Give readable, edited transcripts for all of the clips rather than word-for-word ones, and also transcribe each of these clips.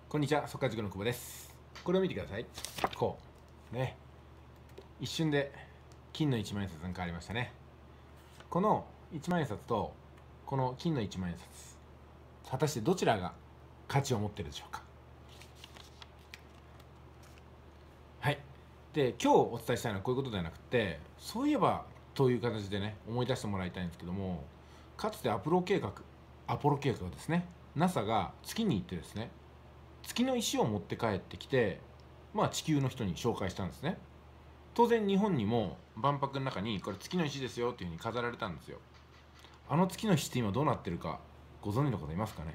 こんにちは、速稼塾の久保です。これを見てください。こうね、一瞬で金の一万円札が変わりましたね。この一万円札とこの金の一万円札、果たしてどちらが価値を持っているでしょうか。はい。で、今日お伝えしたいのはこういうことではなくて、そういえばという形でね、思い出してもらいたいんですけども、かつてアポロ計画ですね、 NASA が月に行ってですね、月の石を持って帰ってきて、地球の人に紹介したんですね。当然日本にも万博の中にこれ月の石ですよっていうふうに飾られたんですよ。あの月の石って今どうなってるかご存知の方いますかね。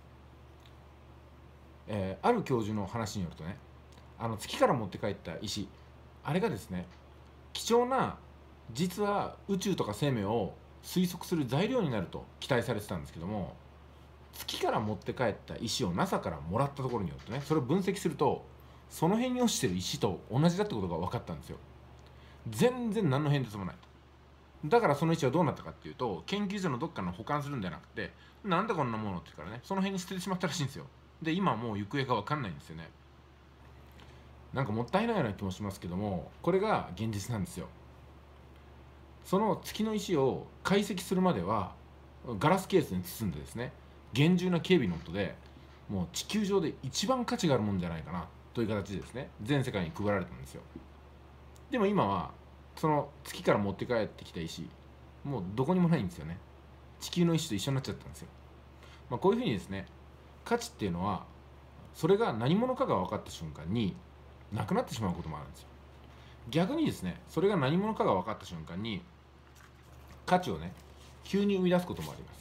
ある教授の話によるとね、月から持って帰った石、あれがですね、貴重な、実は宇宙とか生命を推測する材料になると期待されてたんですけども、月から持って帰った石を NASA からもらったところによってね、それを分析すると、その辺に落ちてる石と同じだってことが分かったんですよ。全然何の変哲もない。だからその石はどうなったかっていうと、研究所のどっかの保管するんじゃなくて、なんでこんなものって言うからね、その辺に捨ててしまったらしいんですよ。で、今はもう行方が分かんないんですよね。なんかもったいないような気もしますけども、これが現実なんですよ。その月の石を解析するまでは、ガラスケースに包んでですね、厳重な警備の下で、もう地球上で一番価値があるもんじゃないかなという形でですね、全世界に配られたんですよ。でも今はその月から持って帰ってきた石、もうどこにもないんですよね。地球の石と一緒になっちゃったんですよ。こういうふうにですね、価値っていうのは、それが何者かが分かった瞬間になくなってしまうこともあるんですよ。逆にですね、それが何者かが分かった瞬間に価値をね、急に生み出すこともあります。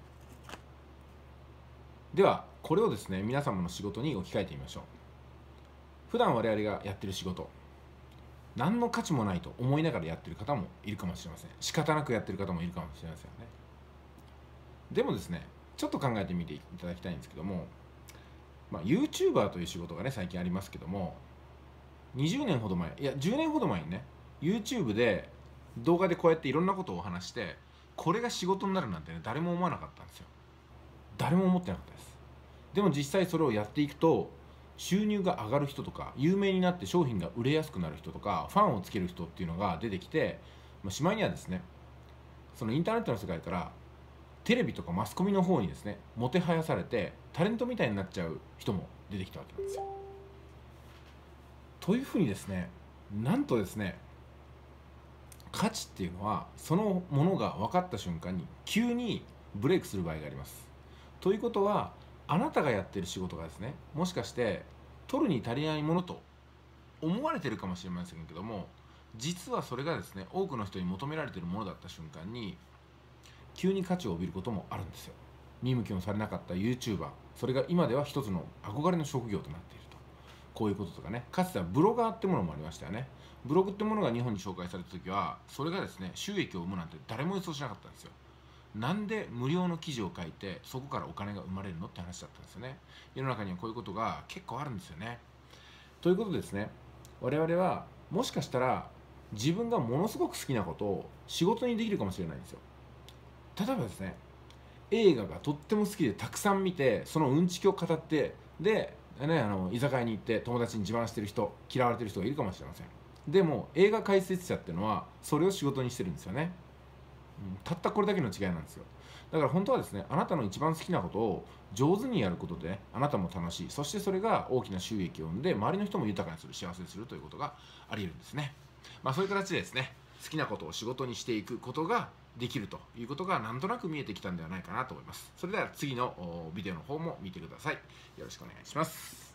ではこれをですね、皆様の仕事に置き換えてみましょう。普段我々がやってる仕事、何の価値もないと思いながらやってる方もいるかもしれません。仕方なくやってる方もいるかもしれませんよね。でもですね、ちょっと考えてみていただきたいんですけども、YouTuber という仕事がね、最近ありますけども、20年ほど前、いや10年ほど前にね、 YouTube で動画でこうやっていろんなことをお話して、これが仕事になるなんてね、誰も思わなかったんですよ。誰も思ってなかったです。でも実際それをやっていくと、収入が上がる人とか、有名になって商品が売れやすくなる人とか、ファンをつける人っていうのが出てきて、しまいにはですね、そのインターネットの世界からテレビとかマスコミの方にですね、もてはやされてタレントみたいになっちゃう人も出てきたわけなんですよ。というふうにですね、なんとですね、価値っていうのはそのものが分かった瞬間に急にブレイクする場合があります。ということは、あなたがやってる仕事がですね、もしかして取るに足りないものと思われてるかもしれませんけども、実はそれがですね、多くの人に求められているものだった瞬間に急に価値を帯びることもあるんですよ。見向きもされなかった YouTuber、それが今では一つの憧れの職業となっていると。こういうこととかね、かつてはブロガーってものもありましたよね。ブログってものが日本に紹介された時は、それがですね、収益を生むなんて誰も予想しなかったんですよ。なんで無料の記事を書いてそこからお金が生まれるのって話だったんですよね。世の中にはこういうことが結構あるんですよね。ということでですね、我々はもしかしたら自分がものすごく好きなことを仕事にできるかもしれないんですよ。例えばですね、映画がとっても好きでたくさん見て、そのうんちきを語って、で、居酒屋に行って友達に自慢してる人、嫌われてる人がいるかもしれません。でも映画解説者っていうのはそれを仕事にしてるんですよね。たったこれだけの違いなんですよ。だから本当はですね、あなたの一番好きなことを上手にやることで、あなたも楽しい、そしてそれが大きな収益を生んで周りの人も豊かにする、幸せにするということがあり得るんですね。そういう形でですね、好きなことを仕事にしていくことができるということがなんとなく見えてきたんではないかなと思います。それでは次のビデオの方も見てください。よろしくお願いします。